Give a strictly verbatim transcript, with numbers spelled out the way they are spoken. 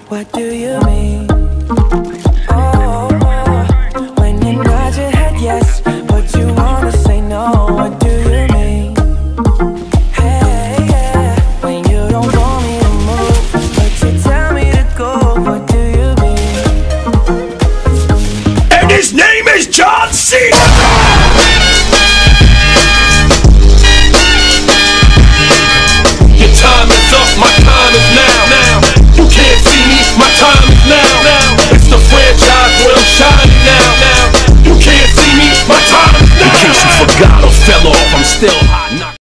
What do you mean? Oh, oh, when you nod your head yes, but you wanna say no. What do you mean? Hey, yeah, when you don't want me to move, but you tell me to go. What do you mean? And his name is John Cena! Your time is up, my time is now, now. You can't see me, my time is now, now. It's the franchise where I'm shining now, now. You can't see me, my time is now. In case you forgot or fell off, I'm still